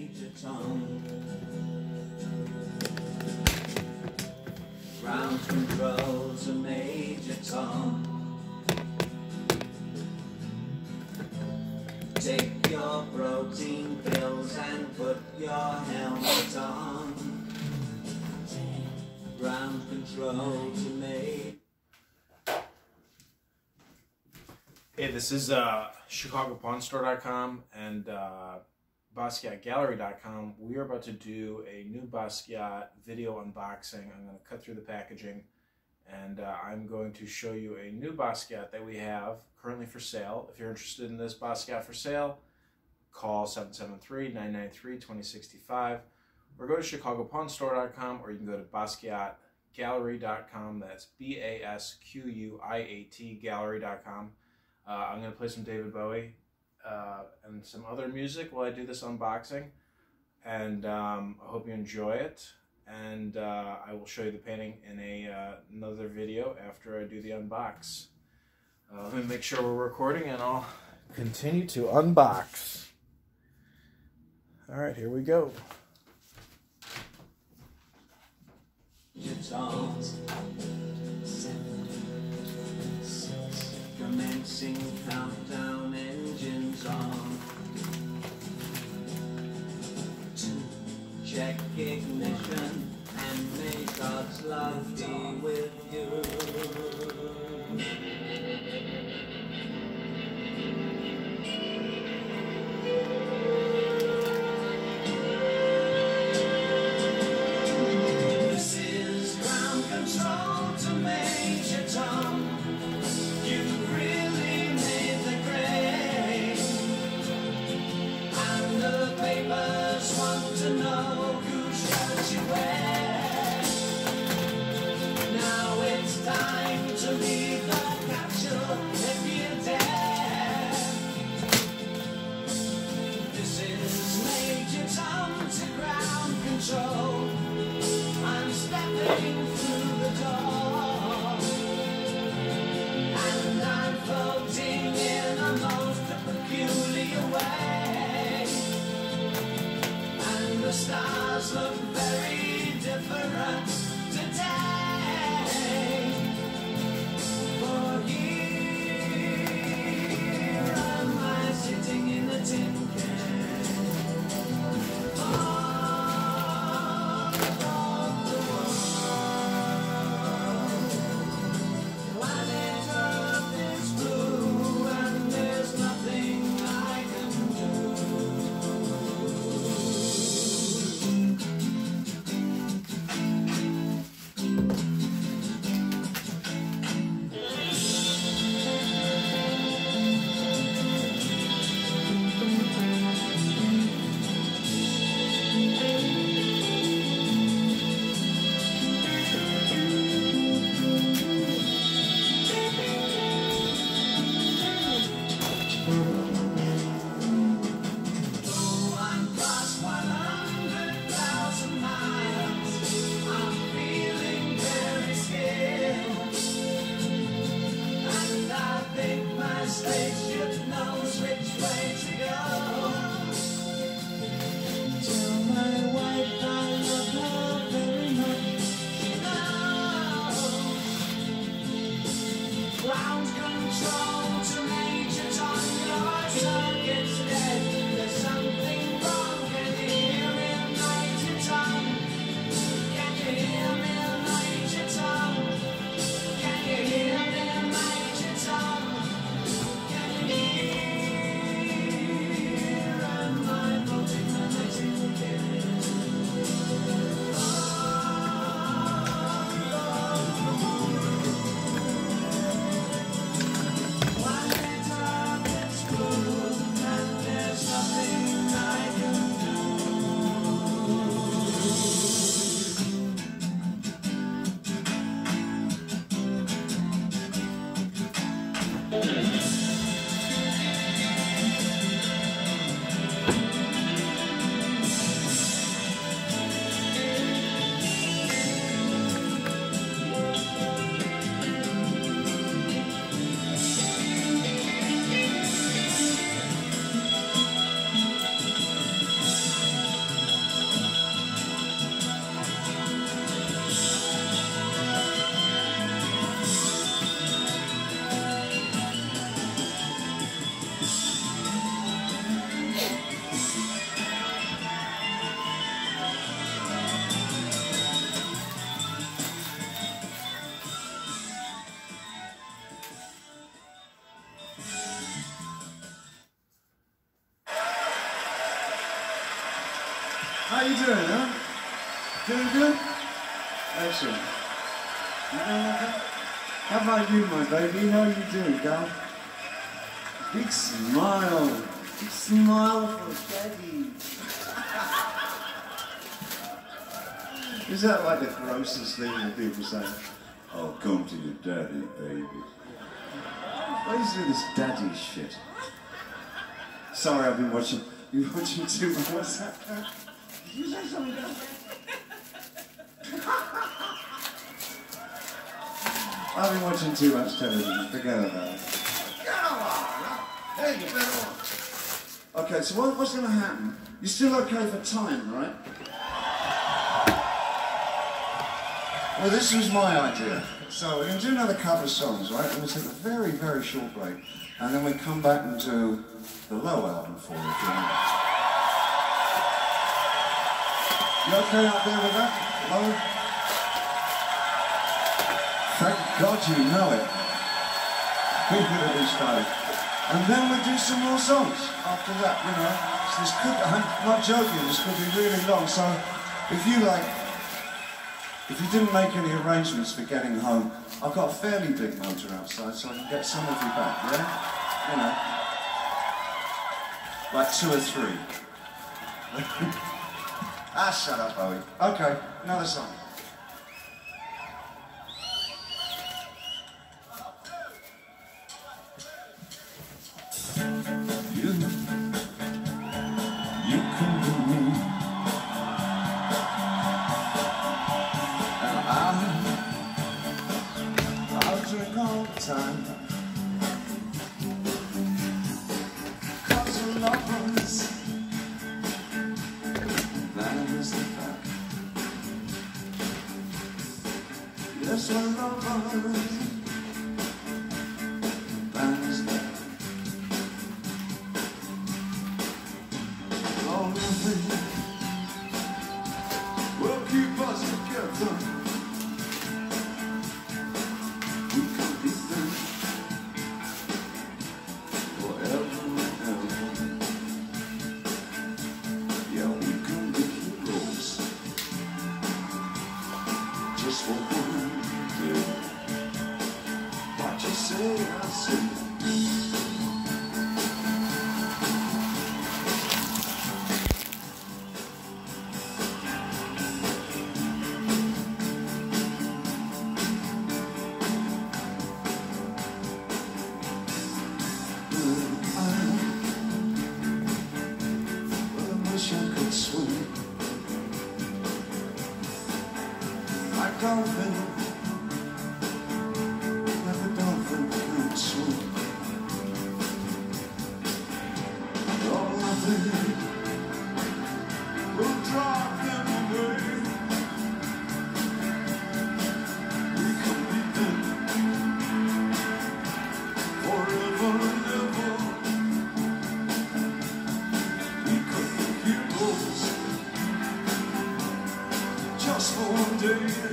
Major Tom. Ground control to Major Tom. Take your protein pills and put your helmet on. Ground control to Major. Hey, this is ChicagoPawnStore.com and BasquiatGallery.com. We are about to do a new Basquiat video unboxing. I'm going to cut through the packaging and I'm going to show you a new Basquiat that we have currently for sale. If you're interested in this Basquiat for sale, call 773-993-2065 or go to ChicagoPawnStore.com, or you can go to BasquiatGallery.com. That's BASQUIAT Gallery.com. I'm going to play some David Bowie and some other music while I do this unboxing, and I hope you enjoy it, and I will show you the painting in another video after I do the unbox. Let me make sure we're recording and I'll continue to unbox. Alright, here we go. Commencing countdown, engines on. 2, check ignition, and may God's love be with you. This is ground control to Major Tom. Want to know whose shirt you wear. Now it's time to leave the capsule if you dare. This is Major Tom to ground control. I'm stepping through the door, and I'm floating in a most peculiar way. The stars look very different today. For here am I sitting in a tin can, all above the world. Planet Earth is blue and there's nothing I can do. How you doing, huh? Doing good? Excellent. You doing okay? How about you, my baby? How you doing, gal? Big smile. Big smile for Daddy. Is that like the grossest thing that people say? Oh, come to your daddy, baby. Why is this daddy shit? Sorry, I've been watching. You're watching too much. What's that? Did you say something down there? I've been watching too much television. Forget about it. Hey, you better on. Okay, so what's going to happen? You're still okay for time, right? Well, this was my idea. So we're going to do another couple of songs, right? And we'll take a very, very short break. And then we come back and do the Low album for you, if you want. You okay out there with that? Low? Thank God you know it. We're good at this time. And then we do some more songs after that, you know. So this could, I'm not joking, this could be really long. So if you like, if you didn't make any arrangements for getting home, I've got a fairly big motor outside, so I can get some of you back, yeah? You know, like 2 or 3. Shut up, Bowie. Okay, another song. You come to me, and I'll drink all the time. 'Cause we're lovers, that is the fact. Yes, we're lovers, that is the fact. Will keep us together. We can be there forever and ever. Yeah, we can be heroes just for one day. What you say, I say. Dolphin, like a dolphin can swim. Oh, nothing will drive them away. We can be them forever and ever. We could be heroes just for one day.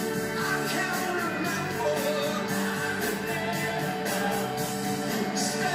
Stay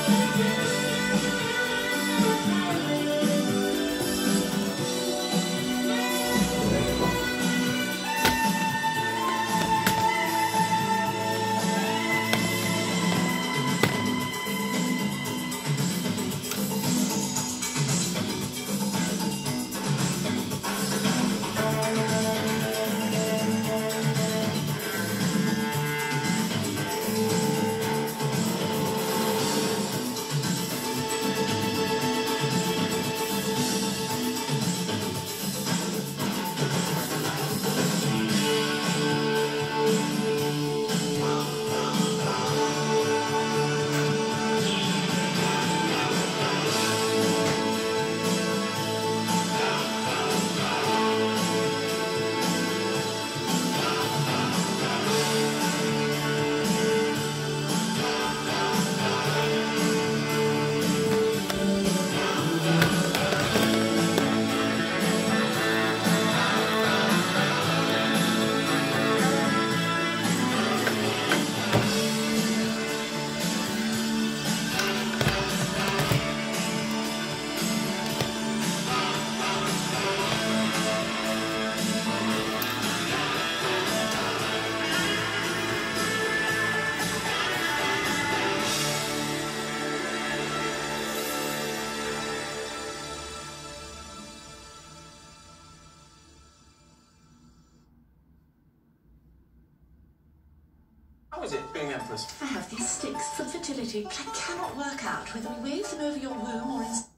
How is it being Empress? I have these sticks for fertility, but I cannot work out whether we wave them over your womb or in...